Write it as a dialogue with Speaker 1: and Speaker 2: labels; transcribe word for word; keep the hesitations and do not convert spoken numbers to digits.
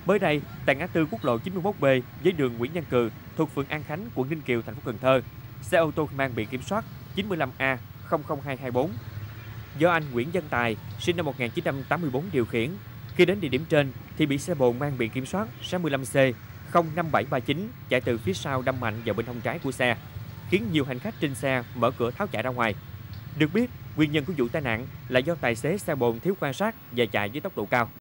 Speaker 1: Mới đây, tại ngã tư quốc lộ chín mươi mốt B với đường Nguyễn Văn Cừ thuộc phường An Khánh, quận Ninh Kiều, thành phố Cần Thơ, xe ô tô mang biển kiểm soát chín mươi lăm A không không hai hai bốn do anh Nguyễn Văn Tài, sinh năm một nghìn chín trăm tám mươi tư điều khiển. Khi đến địa điểm trên thì bị xe bồn mang biển kiểm soát sáu mươi lăm C không năm bảy ba chín chạy từ phía sau đâm mạnh vào bên hông trái của xe, khiến nhiều hành khách trên xe mở cửa tháo chạy ra ngoài. Được biết, nguyên nhân của vụ tai nạn là do tài xế xe bồn thiếu quan sát và chạy với tốc độ cao.